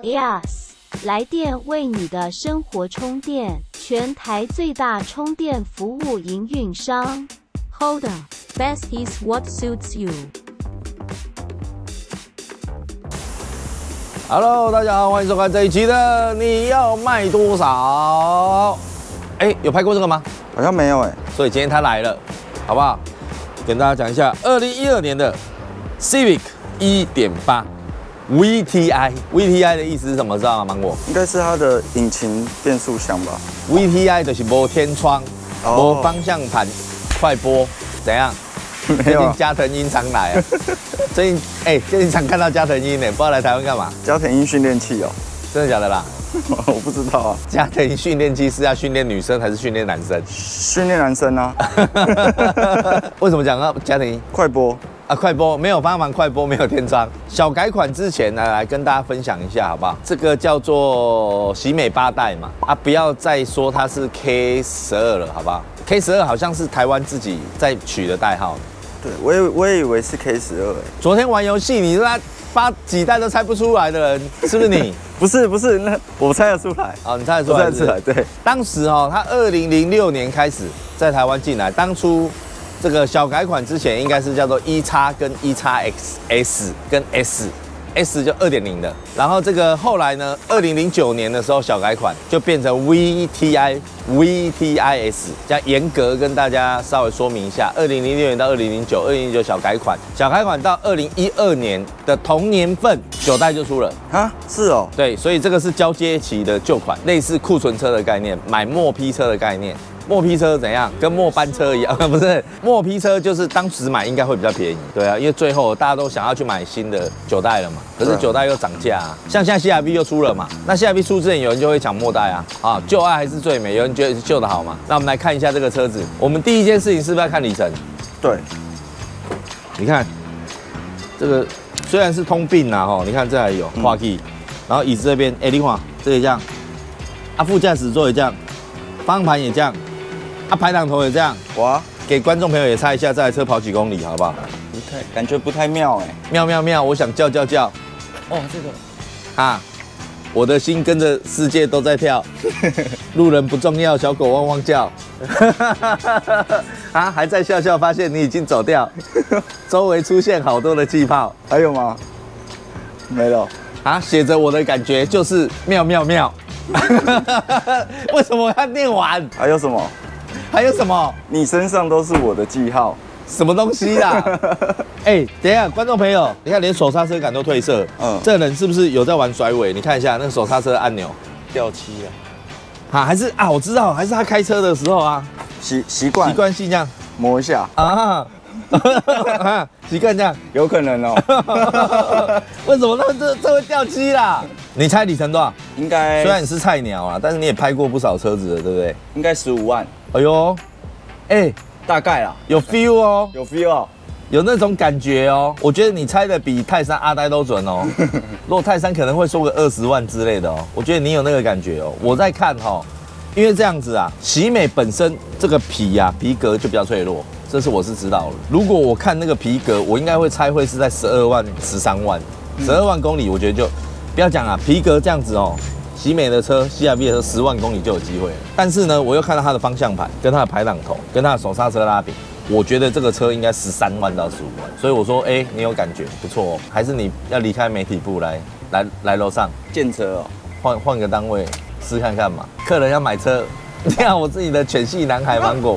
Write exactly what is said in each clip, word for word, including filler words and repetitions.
E A S， 来电为你的生活充电，全台最大充电服务营运商。Hold up，Best is what suits you。 Hello， 大家好，欢迎收看这一期的你要卖多少？哎，有拍过这个吗？ 好像没有哎， 所以今天他来了，好不好？跟大家讲一下，二零一二年的 Civic 一点八 V T I，V T I 的意思是什么？知道吗？芒果？ 应该是它的引擎变速箱吧 ？V T I 就是无天窗、无、哦、方向盘、快播，怎样？ 没有、啊。 最近加藤鹰常来啊。最近哎、欸，最近常看到加藤鹰呢，不知道来台湾干嘛？ 加藤鹰训练器哦。 真的假的啦？ 我不知道啊。 加藤鹰训练器是要训练女生还是训练男生？ 训练男生啊。 为什么讲到加藤鹰？ 快播啊，快播没有方向盘，快播没有天窗。小改款之前呢，来跟大家分享一下，好不好？这个叫做喜美八代嘛，啊，不要再说它是 K 十二了，好不好 ？K 十二好像是台湾自己在取的代号。 对，我也我也以为是 K 十二哎。 昨天玩游戏，你他八几代都猜不出来的人，是不是你？ 不是不是，那我猜得出来。 哦，你猜得出来？ 我猜得出来。对， 当时哦，他二零零六年开始在台湾进来，当初这个小改款之前应该是叫做 E 叉跟 E 叉 X S 跟 S。S 就 二点零 的，然后这个后来呢，二零零九年的时候小改款就变成 V T I V T I S， 这样严格跟大家稍微说明一下，二零零六年到二零零九，二零零九小改款，小改款到二零一二年的同年份九代就出了啊，是哦， 对，所以这个是交接期的旧款，类似库存车的概念，买末批车的概念。末批车怎样？跟末班车一样，不是末批车，就是当时买应该会比较便宜，对啊，因为最后大家都想要去买新的九代了嘛，可是九代又涨价啊，像现在 C R V 又出了嘛，那 C R V 出之前有人就会抢末代啊，啊，旧爱还是最美，有人觉得旧的好嘛，那我们来看一下这个车子，我们第一件事情是不是要看里程？对，你看这个虽然是通病啦，吼，你看这还有花 key，然后椅子这边，哎，你看这也这样，啊，副驾驶座也这样，方向盘也这样。啊，排挡头也这样，哇！给观众朋友也猜一下，这台车跑几公里，好不好？ 不太，感觉不太妙哎， 妙妙妙！我想叫叫叫，哦，这个啊，我的心跟着世界都在跳，路人不重要，小狗汪汪叫，啊，还在笑笑，发现你已经走掉，周围出现好多的气泡， 还有吗？没了， 啊，写着我的感觉就是妙妙妙，为什么要念完？ 还有什么？ 还有什么？ 你身上都是我的记号， 什么东西啦？哎、欸，等一下，观众朋友，你看连手刹车感都褪色，嗯，这人是不是有在玩甩尾？你看一下那个手刹车的按钮掉漆了， 啊，还是啊，我知道，还是他开车的时候啊， 习习惯习惯性这样磨一下啊，习惯这样， 有可能哦。 为什么那这这会掉漆啦？你猜里程多少？ 应该虽然你是菜鸟啊，但是你也拍过不少车子了，对不对？ 应该十五万。 哎呦，哎、欸， 大概啦， 有 feel 哦， 有 feel 哦， 有那种感觉哦。我觉得你猜的比泰山阿呆都准哦。如果泰山可能会说个二十万之类的哦，我觉得你有那个感觉哦。我在看哈、哦，因为这样子啊，喜美本身这个皮呀、啊、皮革就比较脆弱，这是我是知道了。如果我看那个皮革，我应该会猜会是在十二万、十三万、十二万公里，我觉得就不要讲啊，皮革这样子哦。喜美的车 ，C R V 的车，十万公里就有机会了。但是呢，我又看到它的方向盘、跟它的排挡头、跟它的手刹车拉柄，我觉得这个车应该十三万到十五万。所以我说，哎、欸，你有感觉，不错哦。还是你要离开媒体部来来来楼上见车哦， 换换个单位试看看嘛。客人要买车，你看我自己的犬系男孩芒果，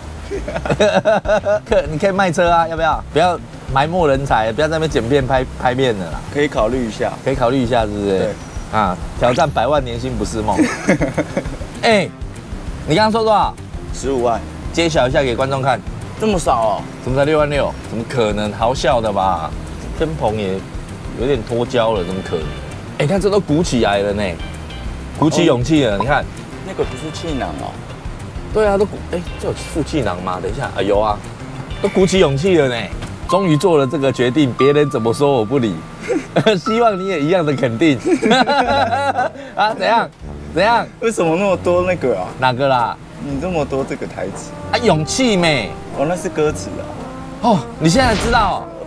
客你可以卖车啊，要不要？不要埋没人才，不要在那边剪片拍拍片的啦。 可以考虑一下， 可以考虑一下，是不是？对。啊！挑战百万年薪不是梦。哎、欸，你刚刚说多少？ 十五万， 揭晓一下给观众看。 这么少哦？ 怎么才六万六？怎么可能？好笑的吧？天棚也有点脱胶了，怎么可能？哎、欸，看这都鼓起来了呢，鼓起勇气了。哦、你看， 那个不是气囊哦。 对啊，都鼓。哎、欸，这有副气囊吗？等一下，啊有啊，都鼓起勇气了呢。终于做了这个决定，别人怎么说我不理。希望你也一样的肯定。啊，怎样？怎样？ 为什么那么多那个啊？ 哪个啦？ 你这么多这个台词啊，勇气没？ 哦，那是歌词啊。 哦，你现在知道？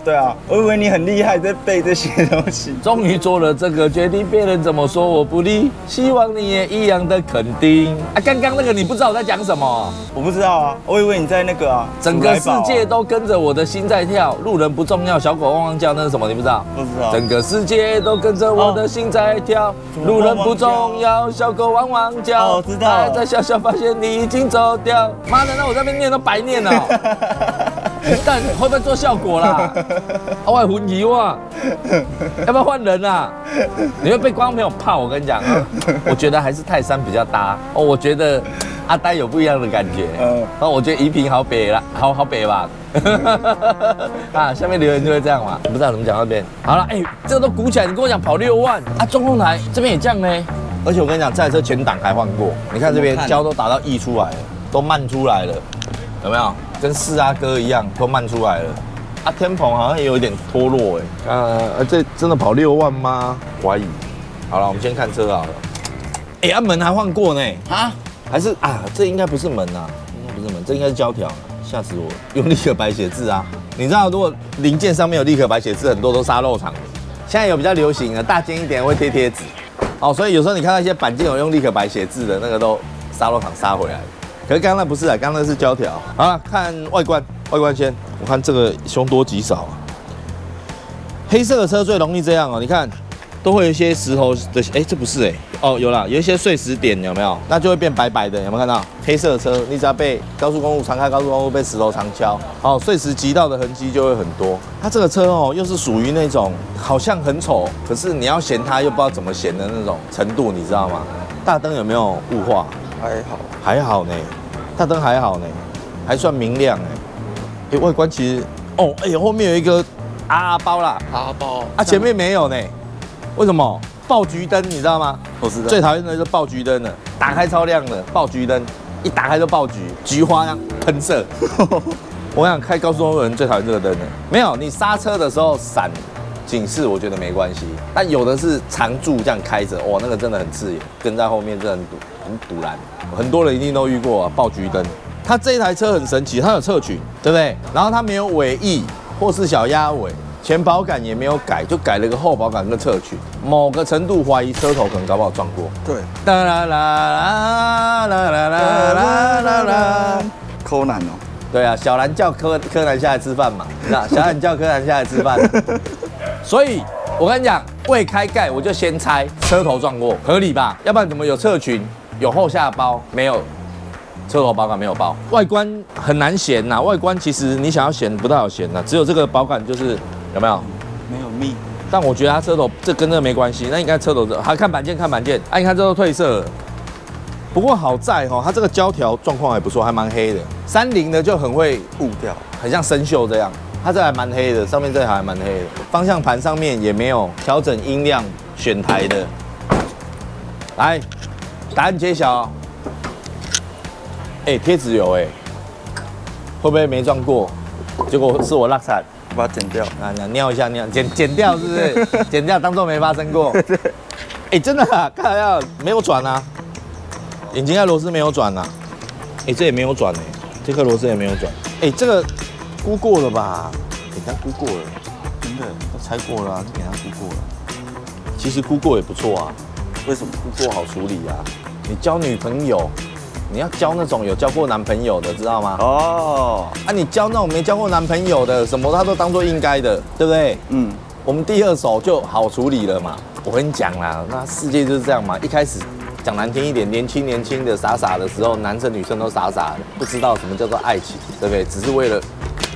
对啊，我以为你很厉害，在背这些东西。 终于做了这个决定，别人怎么说我不理，希望你也一样的肯定。啊，刚刚那个你不知道我在讲什么？ 我不知道啊，我以为你在那个啊， 整个世界都跟着我的心在跳，路人不重要，小狗汪汪叫，那是什么？你不知道？ 不知道。 整个世界都跟着我的心在跳，路人不重要，小狗汪汪叫。 哦，知道。 还在笑笑，发现你已经走掉。妈的，那我在那边念都白念了。但会不会做效果啦？我会混疑哇，要不要换人啊？你会被观众朋友泡。我跟你讲，我觉得还是泰山比较搭哦。我觉得阿呆有不一样的感觉。嗯，哦，我觉得宜平好北啦，好好北吧。啊，下面留言就会这样嘛。我不知道怎么讲到这边。好了，哎、欸，这个都鼓起来，你跟我讲跑六万啊，中控台这边也这样呢。而且我跟你讲，这台车前挡还换过，你看这边胶都打到溢出来了，都漫出来了，有没有？跟四阿哥一样，都漫出来了。啊，天棚好像也有一点脱落哎。啊，这真的跑六万吗？怀疑。好了，我们先看车好了。哎、欸，啊门还换过呢。啊？还是啊？这应该不是门啊，应该不是门，这应该是胶条。吓死我！用立可白写字啊！你知道，如果零件上面有立可白写字，很多都杀肉厂的。现在有比较流行的，大件一点会贴贴纸。哦，所以有时候你看到一些板件有用立可白写字的，那个都杀肉厂杀回来的。可是刚刚那不是啊，刚刚那是胶条。好了，看外观，外观先，我看这个凶多吉少啊。黑色的车最容易这样哦，你看都会有一些石头的，哎、欸，这不是哎、欸，哦，有啦，有一些碎石点，有没有？那就会变白白的，有没有看到？黑色的车，你只要被高速公路常开高速公路被石头常敲，哦，碎石击到的痕迹就会很多。它这个车哦，又是属于那种好像很丑，可是你要嫌它又不知道怎么嫌的那种程度，你知道吗？大灯有没有雾化？ 还好， 还好呢，大灯还好呢，还算明亮哎。哎，外观其实哦，哎，后面有一个啊包啦， 啊包啊，前面没有呢，为什么？爆橘灯你知道吗？ 我知道。 最讨厌的就是爆橘灯了，打开超亮的，爆橘灯一打开就爆橘，菊花样喷射。我想开高速公路的人最讨厌这个灯了。没有，你刹车的时候闪警示，我觉得没关系。但有的是常驻这样开着，哇，那个真的很刺眼，跟在后面真的很堵，很堵然。很多人一定都遇过啊，爆橘灯。它这一台车很神奇，它有侧裙，对不对？然后它没有尾翼或是小鸭尾。前保杆也没有改，就改了个后保杆跟侧裙，某个程度怀疑车头可能搞不好撞过。 对， 啦啦啦啦啦啦啦啦啦， 柯南哦。 对啊，小兰叫柯柯南下来吃饭嘛，那小兰叫柯南下来吃饭。所以我跟你讲，未开盖我就先猜车头撞过，合理吧？要不然怎么有侧裙、有后下包，没有车头保杆没有包？外观很难嫌呐，外观其实你想要嫌不太好嫌呐，只有这个保杆就是。有没有？ 没有密， 但我觉得它车头这跟这个没关系，那应该车头这还看板件看板件，啊，你看这都褪色了。不过好在哈，它这个胶条状况还不错，还蛮黑的。三菱的就很会雾掉，很像生锈这样。它这还蛮黑的，上面这还蛮黑的。方向盘上面也没有调整音量选台的。来，答案揭晓。哎、欸，贴纸有哎、欸，会不会没撞过？结果是我落惨。 把它剪掉啊！你尿一下，尿剪剪掉是不是？剪掉，当做没发生过。哎、欸，真的啊，看一下没有转啊，引擎盖螺丝没有转啊。哎、欸，这也没有转哎、欸，这颗螺丝也没有转。哎、欸，这个估过了吧？给他估过了，真的都拆过了啊，给他估过了。其实估过也不错啊，为什么估过好处理啊？你交女朋友。你要交那种有交过男朋友的，知道吗？哦，啊，你交那种没交过男朋友的，什么他都当做应该的，对不对？嗯，我们第二手就好处理了嘛。我跟你讲啦，那世界就是这样嘛。一开始讲难听一点，年轻年轻的傻傻的时候，男生女生都傻傻的，不知道什么叫做爱情，对不对？只是为了，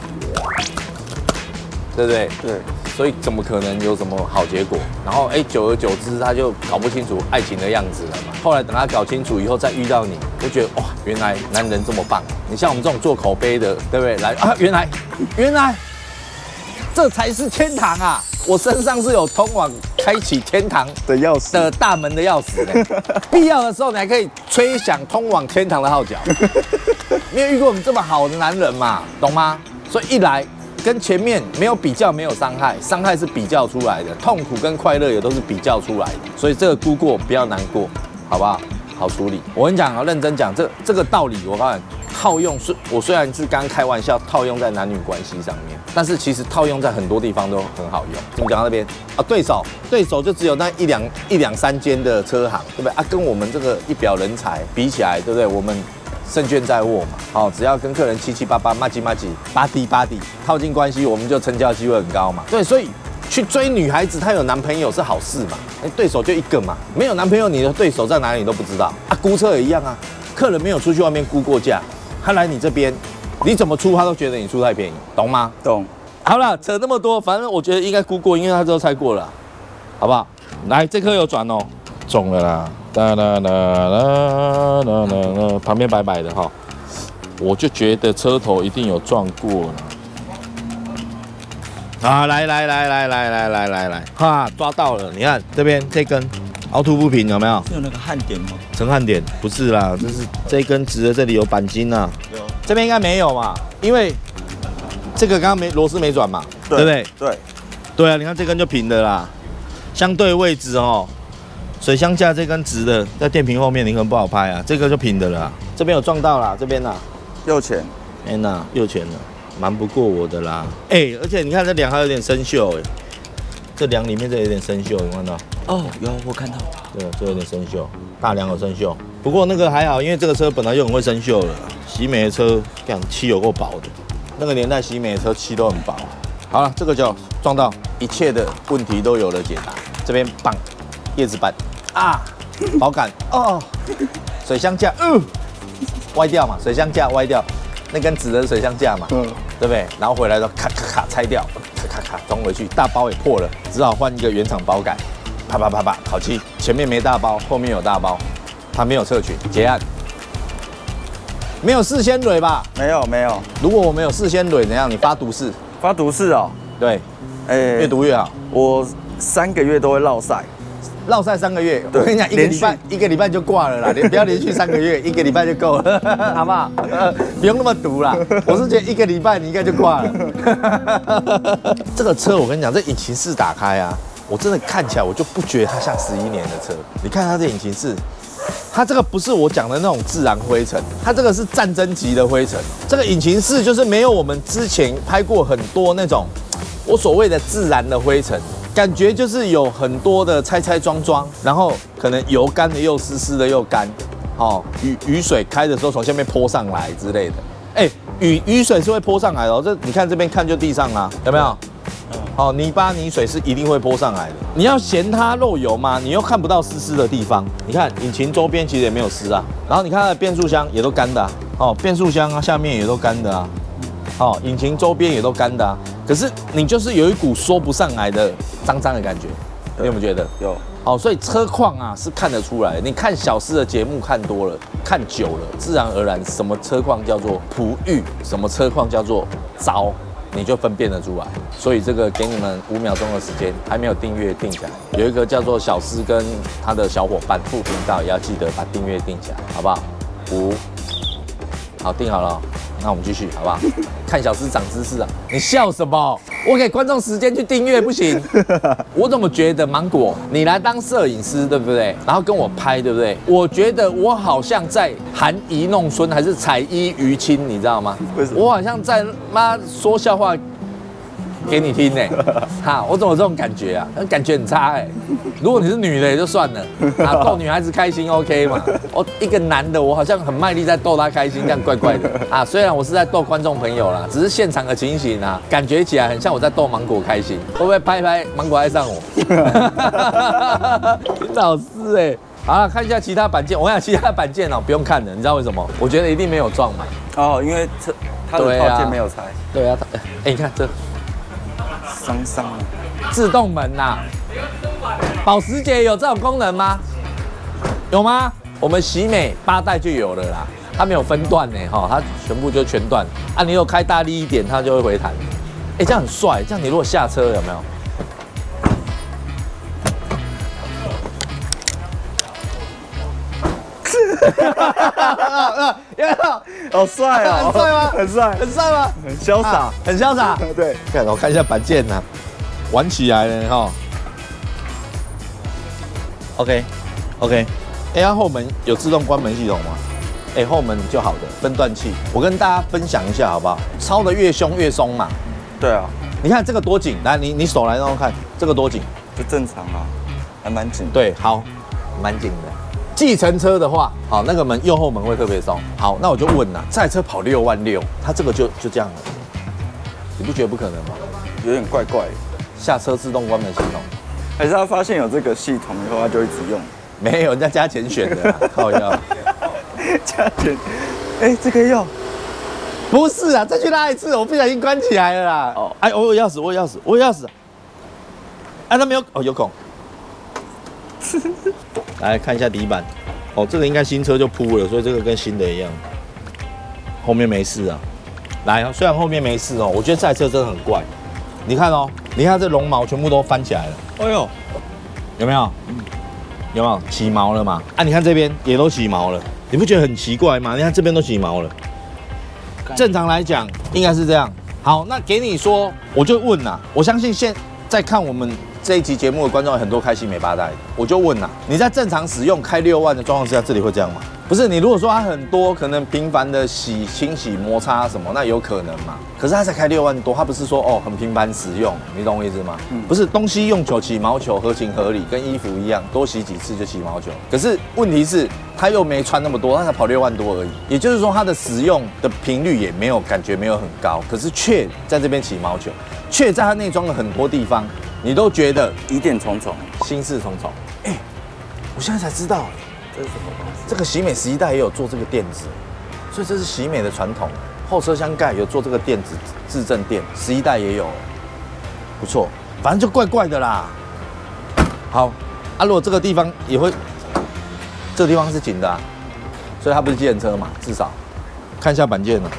对不对？对。所以怎么可能有什么好结果？然后哎，久而久之，他就搞不清楚爱情的样子了嘛。后来等他搞清楚以后，再遇到你，就觉得哇，原来男人这么棒。你像我们这种做口碑的，对不对？来啊，原来，原来，这才是天堂啊！我身上是有通往开启天堂的钥匙的大门的钥匙呢。必要的时候，你还可以吹响通往天堂的号角。没有遇过我们这么好的男人嘛，懂吗？所以一来。跟前面没有比较，没有伤害，伤害是比较出来的，痛苦跟快乐也都是比较出来的，所以这个估过不要难过，好不好？好处理。我跟你讲啊，认真讲，这这个道理，我告诉你，套用是，我虽然是刚开玩笑，套用在男女关系上面。 但是其实套用在很多地方都很好用。怎么讲到那边啊？对手，对手就只有那一两一两三间的车行，对不对啊？跟我们这个一表人才比起来，对不对？我们胜券在握嘛。好、哦，只要跟客人七七八八、骂鸡骂鸡、巴滴巴滴，套近关系，我们就成交机会很高嘛。对，所以去追女孩子，她有男朋友是好事嘛？哎，对手就一个嘛，没有男朋友，你的对手在哪里你都不知道啊。估车也一样啊，客人没有出去外面估过价，他来你这边。你怎么出，他都觉得你出太便宜，懂吗？ 懂。 好了，扯那么多，反正我觉得应该估过，因为他都猜过了，好不好？来，这颗有转哦，中了啦！哒啦啦啦啦啦啦，旁边白白的哈，我就觉得车头一定有撞过了。啊，来来来来来来来来来，哈，抓到了！你看这边这根凹凸不平有没有？ 是有那个焊点吗？ 陈汉点不是啦，这是这一根直的，这里有钣金啊。 有。 这边应该没有嘛，因为这个刚刚没螺丝没转嘛，对不对？ 对。 对啊，你看这根就平的啦，相对位置哦，水箱架这根直的，在电瓶后面你可能不好拍啊，这个就平的了啦。这边有撞到啦，这边啦， 右前。 哎呐，右前了，瞒不过我的啦。哎，而且你看这梁还有点生锈哎，这梁里面这有点生锈，有看到？ 哦，有我看到。 对，这有点生锈，大梁有生锈。不过那个还好，因为这个车本来就很会生锈了。喜美的车，干漆有够薄的，那个年代喜美的车漆都很薄。好了，这个就撞到，一切的问题都有了解答。这边棒，叶子板啊，保杆哦，水箱架，嗯、呃，歪掉嘛，水箱架歪掉，那根直的水箱架嘛，嗯，对不对？然后回来都咔咔咔拆掉，咔咔咔装回去，大包也破了，只好换一个原厂保杆，啪啪啪啪烤漆，前面没大包，后面有大包，它没有侧裙，结案。没有四仙蕊吧？ 没有没有。 如果我们有四仙蕊，怎样？你发毒誓？ 发毒誓哦。 对， 哎， 越毒越好。 我三个月都会落晒， 落晒三个月。我跟你讲，一个礼拜一个礼拜就挂了啦，你不要连续三个月，一个礼拜就够了，好不好？呃，不用那么毒啦。我是觉得一个礼拜你应该就挂了。这个车我跟你讲，这引擎室打开啊，我真的看起来我就不觉得它像十一年的车。你看它这引擎室。它这个不是我讲的那种自然灰尘，它这个是战争级的灰尘。这个引擎室就是没有我们之前拍过很多那种我所谓的自然的灰尘，感觉就是有很多的拆拆装装，然后可能油干的又湿湿的又干，哦，雨雨水开的时候从下面泼上来之类的。哎，雨雨水是会泼上来的哦，这你看这边看就地上啦，有没有？哦，泥巴泥水是一定会泼上来的。你要嫌它漏油吗？你又看不到湿湿的地方。你看引擎周边其实也没有湿啊，然后你看它的变速箱也都干的啊。哦，变速箱啊下面也都干的啊。哦，引擎周边也都干的啊。可是你就是有一股说不上来的脏脏的感觉，你有没有觉得？ 有。 哦，所以车况啊是看得出来的。你看小司的节目看多了，看久了，自然而然什么车况叫做璞玉，什么车况叫做糟。你就分辨得出来，所以这个给你们五秒钟的时间，还没有订阅订起来。有一个叫做小司跟他的小伙伴副频道，也要记得把订阅订起来，好不好？五，好，订好了，那我们继续，好不好？看小司长知识啊！你笑什么？我给观众时间去订阅不行？我怎么觉得芒果，你来当摄影师对不对？然后跟我拍对不对？我觉得我好像在含饴弄孙还是采衣娱亲，你知道吗？ 为什么？ 我好像在妈说笑话给你听呢、欸，哈，我怎么有这种感觉啊？感觉很差哎、欸。如果你是女的也就算了，啊，逗女孩子开心 OK 嘛。我一个男的，我好像很卖力在逗她开心，这样怪怪的啊。虽然我是在逗观众朋友啦，只是现场的情形啊，感觉起来很像我在逗芒果开心。会不会拍一拍芒果爱上我？老师哎，好了，看一下其他板件。我想其他板件哦，不用看了，你知道为什么？我觉得一定没有撞嘛。 哦，因为车它的套件没有拆。 对啊，哎、欸，你看这。 伤伤了， 自动门呐、啊，保时捷有这种功能吗？有吗？我们喜美八代就有了啦，它没有分段呢，哈，它全部就全段。啊，你如果开大力一点，它就会回弹。哎，这样很帅，这样你如果下车有没有？有没有？ 好帅哦！ 很帅吗？ 很帅， 很帅吗？ 很潇洒， 很潇洒。 对， 看我看一下板件呐、啊，玩起来了哈。OK，OK， 哎，它后门有自动关门系统吗？哎、欸，后门就好的分段器，我跟大家分享一下好不好？抄的越凶越松嘛， 对啊， 你看这个多紧，来，你你手来让我看，这个多紧。 就正常啊，还蛮紧的。 对，好，蛮紧的。计程车的话，好，那个门右后门会特别松。好，那我就问啦，这台车跑六万六，它这个就就这样了，你不觉得不可能吗？ 有点怪怪的。 下车自动关门系统， 还是他发现有这个系统以后，他就一直用。 没有，人家加钱选的啦，靠腰。 加钱，哎，这个要。 不是啊，再去拉一次，我不小心关起来了啦。哦，哎，我有钥匙，我有钥匙，我有钥匙。哎，那没有，哦，有孔。来看一下底板，哦，这个应该新车就铺了，所以这个跟新的一样。后面没事啊。来，虽然后面没事哦，我觉得这台车真的很怪。你看哦，你看这绒毛全部都翻起来了。哎呦，有没有？有没有起毛了嘛？啊，你看这边也都起毛了，你不觉得很奇怪吗？你看这边都起毛了。正常来讲应该是这样。好，那给你说，我就问啦，我相信现在看我们这一集节目的观众有很多开新美八代的，我就问啦，你在正常使用开六万的状况之下，这里会这样吗？不是，你如果说它很多可能频繁的洗、清洗、摩擦什么，那有可能嘛？可是它才开六万多，它不是说哦很频繁使用，你懂我意思吗？嗯、不是，东西用久起毛球合情合理，跟衣服一样，多洗几次就起毛球。可是问题是，它又没穿那么多，它才跑六万多而已。也就是说，它的使用的频率也没有感觉没有很高，可是却在这边起毛球，却在它内装的很多地方，你都觉得疑点重重， 心事重重。哎、欸，我现在才知道、欸。 这是什么东西？ 这个喜美十一代也有做这个垫子，所以这是喜美的传统。后车厢盖有做这个垫子自正垫，十一代也有，不错。反正就怪怪的啦。好，啊，如果这个地方也会，这个地方是紧的、啊，所以它不是计程车嘛，至少看一下板件了。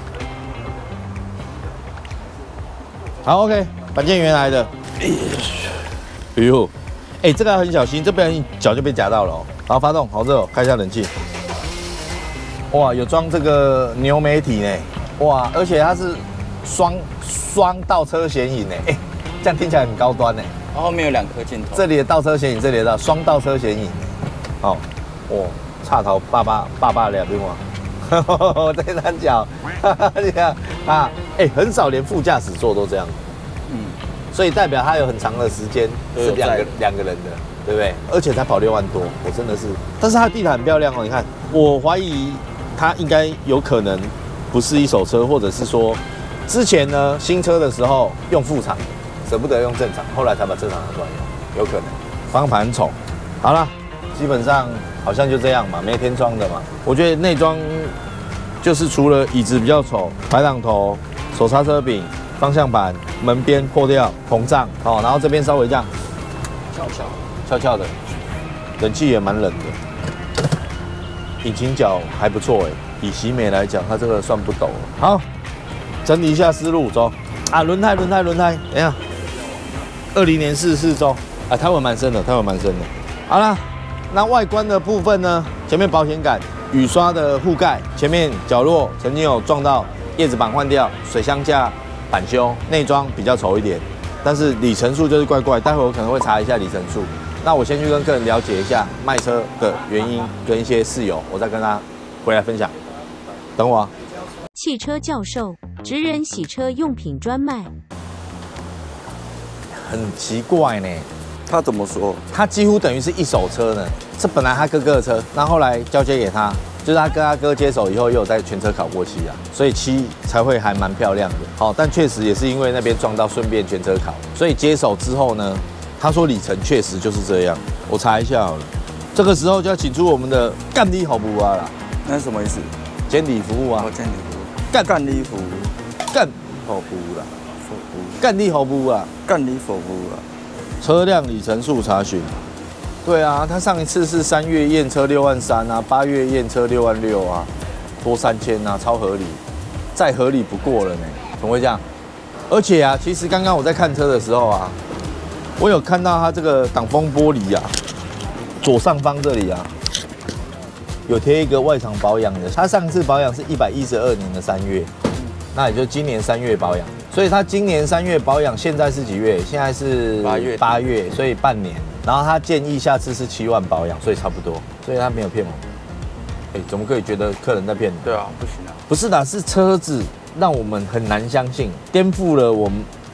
好 ，OK， 板件原来的。哎呦，哎、欸，这个要很小心，这不然脚就被夹到了、哦。好，发动，好热哦，开一下冷气。哇，有装这个牛媒体呢，哇，而且它是双双倒车显影呢，哎，这样听起来很高端呢。 然后后面有两颗镜头， 这里的倒车显影，这里的倒双倒车显影。好，哇，插头爸爸爸爸两边哇，这三角，这样啊，哎，很少连副驾驶座都这样。嗯，所以代表它有很长的时间是两个两个人的。对不对？而且才跑六万多，我真的是。但是它的地毯很漂亮哦，你看，我怀疑它应该有可能不是一手车，或者是说之前呢新车的时候用副厂，舍不得用正厂，后来才把正厂拿出来用，有可能。方向盘很丑，好了，基本上好像就这样嘛，没天窗的嘛。我觉得内装就是除了椅子比较丑，排挡头、手刹车柄、方向盘、门边破掉、膨胀哦，然后这边稍微这样翘翘。翘翘的，冷气也蛮冷的，引擎角还不错哎，以喜美来讲，它这个算不陡了。好，整理一下思路，走啊！轮胎，轮胎，轮胎，等一下，二零年四四周啊，胎纹蛮深的，胎纹蛮深的。好啦，那外观的部分呢？前面保险杆、雨刷的护盖，前面角落曾经有撞到，叶子板换掉，水箱架板修，内装比较丑一点，但是里程数就是怪怪，待会我可能会查一下里程数。那我先去跟客人了解一下卖车的原因跟一些事由，我再跟他回来分享。等我、啊。 汽车教授，职人洗车用品专卖。 很奇怪呢， 他怎么说？ 他几乎等于是一手车呢。这本来他哥哥的车，那后来交接给他，就是他跟他哥接手以后，又有在全车烤过漆啊，所以漆才会还蛮漂亮的。好，但确实也是因为那边撞到，顺便全车烤，所以接手之后呢。他说里程确实就是这样，我查一下好了。这个时候就要请出我们的干力好不啊啦， 那是什么意思？ 监理服务啊， 监理服务，干干力服务， 干好服务啦，服务，干力好服务啊， 干力服务啊。 车辆里程数查询。对啊，他上一次是三月验车六万三啊，八月验车六万六啊，多三千啊，超合理，再合理不过了呢，怎么会这样？而且啊，其实刚刚我在看车的时候啊。我有看到它这个挡风玻璃啊，左上方这里啊，有贴一个外厂保养的。它上次保养是一百一十二年的三月，那也就今年三月保养。所以它今年三月保养，现在是几月？现在是八月， 八月，所以半年。然后他建议下次是七万保养，所以差不多。所以他没有骗我。哎，怎么可以觉得客人在骗你？ 对啊，不行啊。 不是的，是车子让我们很难相信，颠覆了我们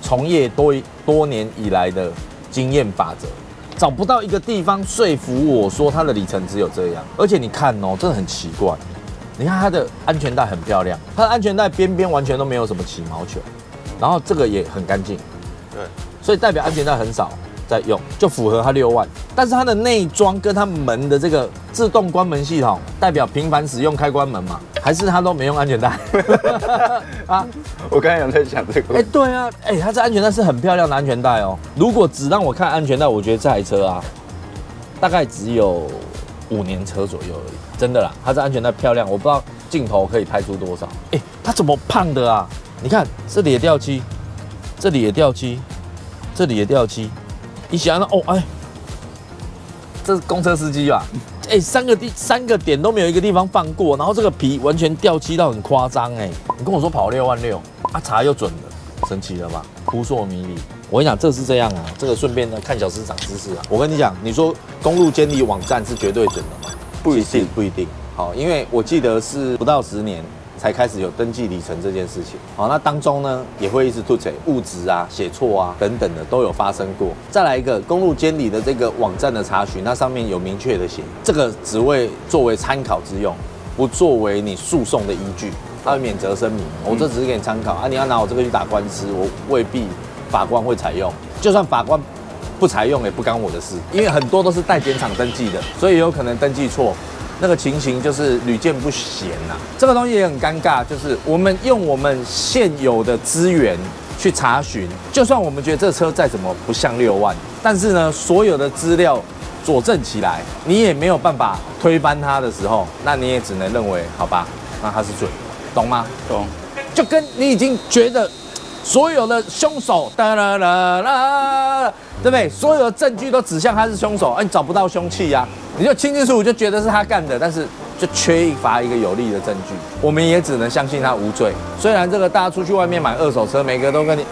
从业多多年以来的经验法则，找不到一个地方说服我说它的里程只有这样。而且你看哦，真的很奇怪，你看它的安全带很漂亮，它的安全带边边完全都没有什么起毛球，然后这个也很干净， 对， 所以代表安全带很少在用，就符合它六万。但是它的内装跟它门的这个自动关门系统，代表频繁使用开关门嘛？还是它都没用安全带？啊， 我刚才有在想这个。 哎、欸，对啊，哎、欸，它这安全带是很漂亮的安全带哦。如果只让我看安全带，我觉得这台车啊，大概只有五年车左右而已。真的啦，它这安全带漂亮，我不知道镜头可以拍出多少。哎、欸，它怎么胖的啊？你看这里也掉漆，这里也掉漆，这里也掉漆。你想想哦，哎，这是公车司机吧？哎、欸，三个地三个点都没有一个地方放过，然后这个皮完全掉漆到很夸张哎！你跟我说跑六万六，啊查又准了，神奇了吧？扑朔迷离。我跟你讲，这是这样啊，这个顺便呢看小师长知识啊。我跟你讲，你说公路监理网站是绝对准的吗？ 不一定， 不一定。好，因为我记得是不到十年才开始有登记里程这件事情。好，那当中呢也会一直吐槽误植啊、写错啊等等的都有发生过。再来一个公路监理的这个网站的查询，那上面有明确的写，这个只会作为参考之用，不作为你诉讼的依据。它会免责声明，我这只是给你参考啊，你要拿我这个去打官司，我未必法官会采用。就算法官不采用，也不干我的事，因为很多都是代检厂登记的，所以有可能登记错。那个情形就是屡见不鲜呐、啊，这个东西也很尴尬，就是我们用我们现有的资源去查询，就算我们觉得这车再怎么不像六万，但是呢，所有的资料佐证起来，你也没有办法推翻它的时候，那你也只能认为，好吧，那它是准，懂吗？ 懂。 就跟你已经觉得所有的凶手，哒啦啦啦，对不对？所有的证据都指向他是凶手，哎、啊，你找不到凶器呀、啊。你就清清楚楚就觉得是他干的，但是就缺乏一个有力的证据，我们也只能相信他无罪。虽然这个大家出去外面买二手车，每个都跟你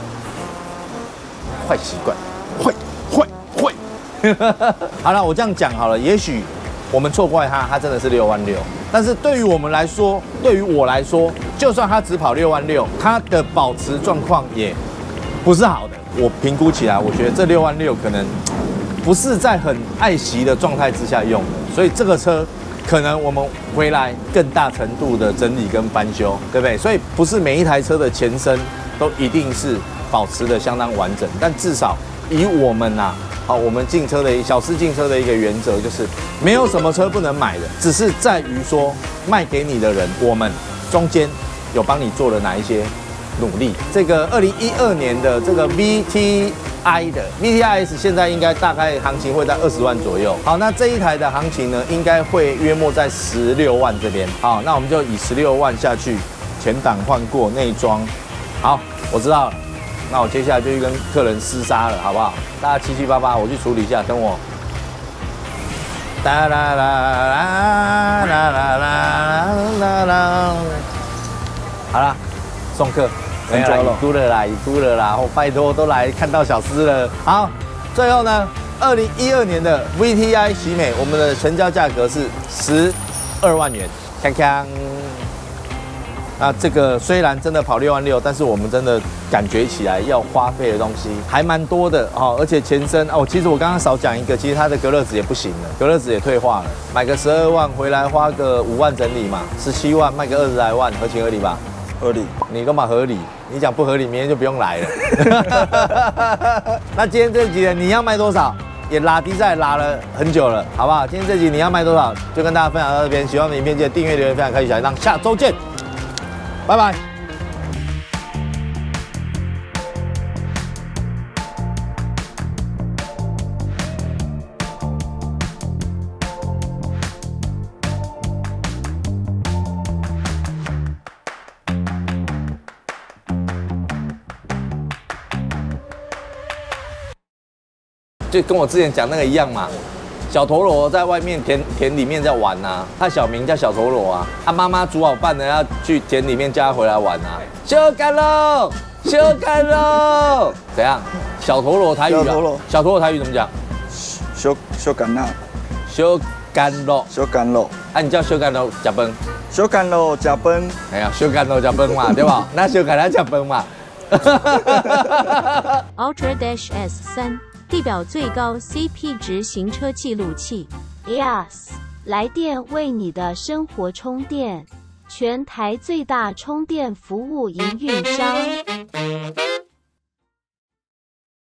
坏习惯，会会会。好了，我这样讲好了，也许我们错怪他，他真的是六万六。但是对于我们来说，对于我来说，就算他只跑六万六，他的保持状况也不是好的。我评估起来，我觉得这六万六可能不是在很爱惜的状态之下用的，所以这个车可能我们回来更大程度的整理跟翻修，对不对？所以不是每一台车的前身都一定是保持的相当完整，但至少以我们呐、啊，好，我们进车的小司进车的一个原则就是，没有什么车不能买的，只是在于说卖给你的人，我们中间有帮你做了哪一些努力。这个二零一二年的这个 V T I 的 V T I S 现在应该大概行情会在二十万左右。好，那这一台的行情呢，应该会约莫在十六万这边。好，那我们就以十六万下去，前挡换过，内装。好，我知道了。那我接下来就去跟客人厮杀了，好不好？大家七七八八，我去处理一下，等我。哒啦啦啦啦啦啦啦啦。好了，送客。没有啦，已估了啦，已估了啦！我拜托，都来看到小司了。好，最后呢，二零一二年的 V T I 喜美，我们的成交价格是十二万元，锵锵。那这个虽然真的跑六万六，但是我们真的感觉起来要花费的东西还蛮多的哦，而且前身哦，其实我刚刚少讲一个，其实它的隔热纸也不行了，隔热纸也退化了，买个十二万回来花个五万整理嘛，十七万卖个二十来万，合情合理吧？ 合理。 你干嘛合理？你讲不合理，明天就不用来了。那今天这集呢，你要卖多少？也拉低赛拉了很久了，好不好？今天这集你要卖多少，就跟大家分享到这边。喜欢我的影片，记得订阅、留言、分享、开启小铃铛。下周见，拜拜。就跟我之前讲那个一样嘛，小陀螺在外面田田里面在玩啊，他小名叫小陀螺啊，他妈妈煮好饭呢，要去田里面叫他回来玩啊，修干喽，修干喽，怎样？小陀螺台语啊？小陀螺台语怎么讲？ 修修干呐， 修干喽， 修干喽。 啊，你叫修干喽吃饭？ 修干喽吃饭。 哎呀，修干喽吃饭嘛，对吧？那修干喽吃饭嘛。 Ultra Dash S 三，地表最高 C P 值行车记录器。Yes， 来电为你的生活充电，全台最大充电服务营运商。